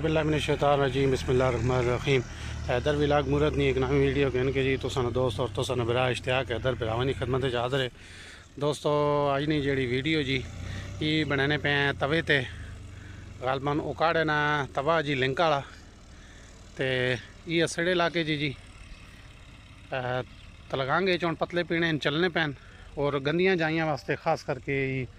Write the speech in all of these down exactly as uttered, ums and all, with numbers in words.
औज़ुबिल्लाहिमिनश्शैतानिर्रजीम बिस्मिल्लाहिर्रहमानिर्रहीम। हैदर विलाग मूरत नहीं एक नवी वीडियो कहन के जी तुसां दोस्त और तुसां बरा इश्तियाक हैदर भरावानी खिदमत च हाज़िर है। दोस्तों अज नहीं जी वीडियो जी ये बनाने पे हैं तवे ते गालबन उकाड़े ना तवा जी लिंक वाला तो ये असड़े इलाके जी जी तलगांगे चौन पतले पीने चलने पैन और गंदियाँ जाइयाँ वास्ते खास करके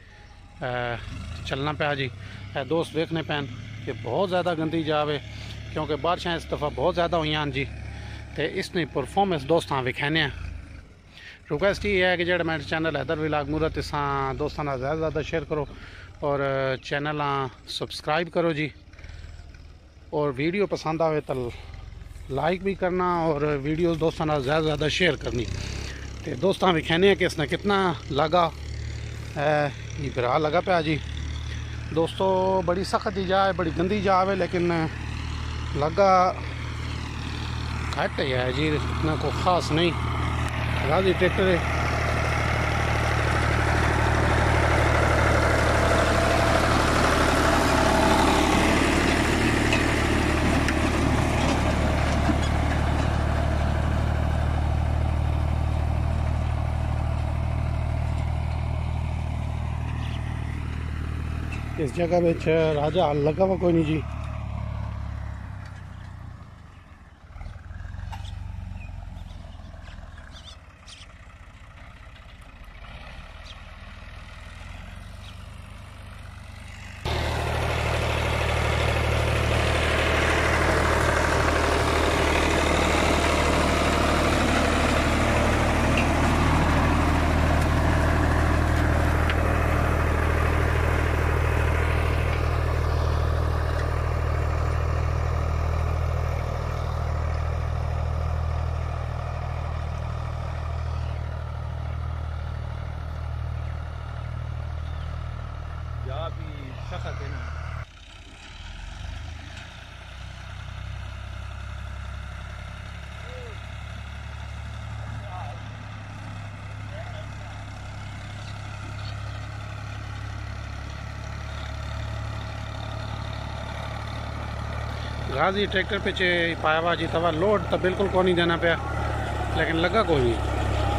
चलना पाया जी। दोस्त देखने पैन कि बहुत ज़्यादा गंदी जावे क्योंकि बारिशें इस दफ़ा बहुत ज़्यादा हुई जी तो इसने परफॉर्मेंस दोस्तों विखाने रिक्वेस्ट ये है कि जो मेरे चैनल हैदर विलाग मूरत इस दोस्तों ज़्यादा से ज़्यादा शेयर करो और चैनल सब्सक्राइब करो जी। और वीडियो पसंद आए तो लाइक भी करना और वीडियो दोस्तों ज़्यादा से ज़्यादा शेयर करनी। तो दोस्तों विखाने कि इसने कितना लगा ये भरा लगा पाया जी। दोस्तों बड़ी सख्त जा है, बड़ी गंदी जा है, लेकिन लगा घट है जी, इतना को ख़ास नहीं। गाजी ट्रैक्टर है इस जगह में राजा हल लगा हुआ कोई नहीं जी। या भी सख्त है ना। गाजी ट्रैक्टर पे चे पाया हुआ जी तवा लोड तो बिल्कुल को नहीं देना पाया, लेकिन लगा कोई नहीं।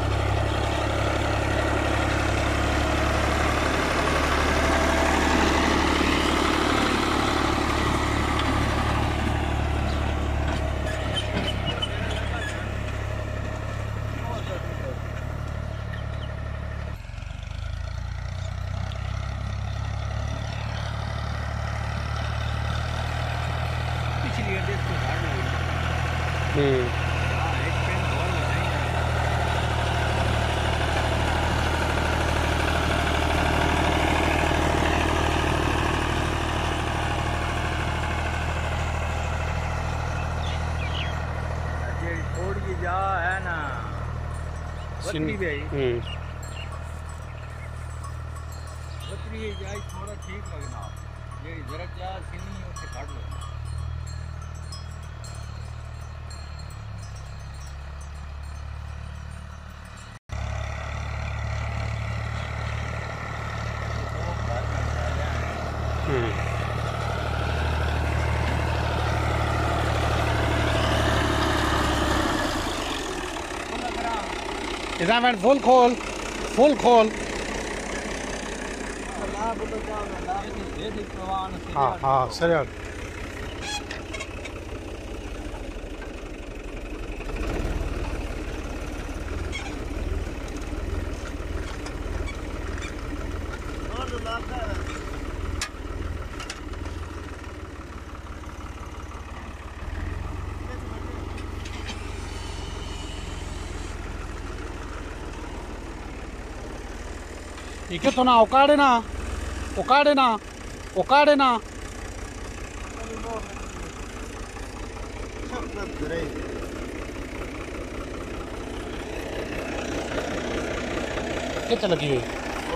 थोड़ी जा है ना बकरी भी आई बकरी जाए थोड़ा ठीक लगना ये जरा जा सीनी उससे काट लो। इधर मैं फुल खोल फुल खोल हाँ हाँ सर यार ठीक है तो ना उकाड़े ना उकाड़े ना उकाड़े ना कितने लगी हुई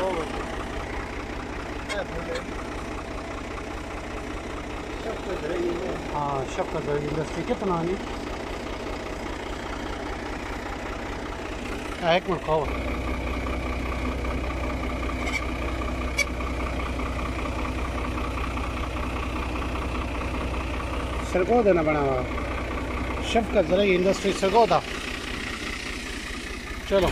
हाँ शक्कर इंडस्ट्री कितना नहीं एक मिनट खाओ सरगोदा ना बना हुआ, शफकत ज़रूरी इंडस्ट्री सरगोदा। चलो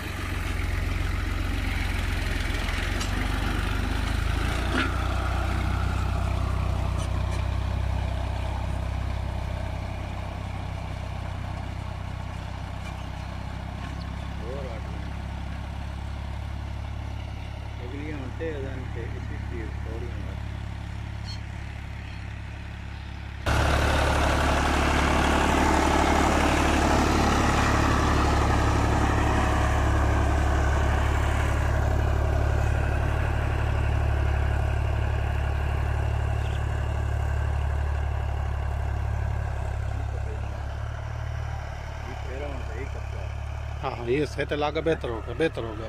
हाँ, ये सेट लागा बेहतर होगा, बेहतर होगा।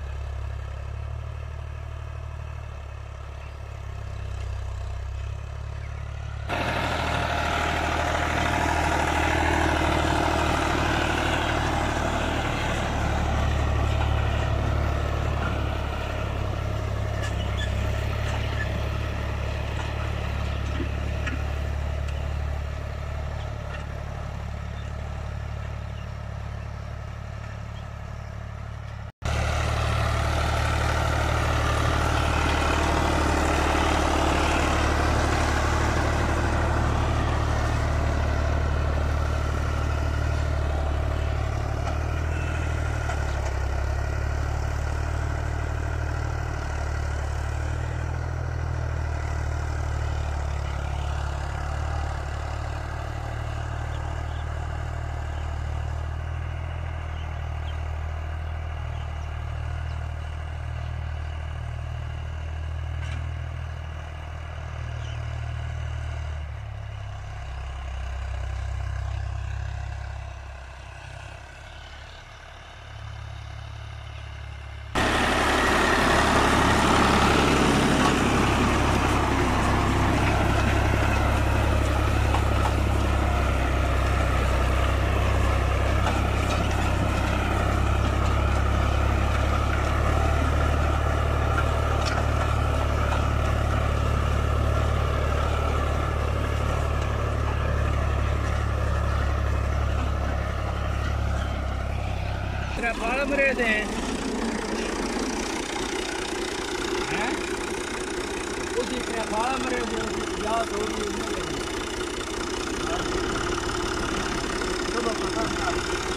फाड़ मरे थे हैं उसी तरह फाड़ मरे थे याद होगी तो पता नहीं।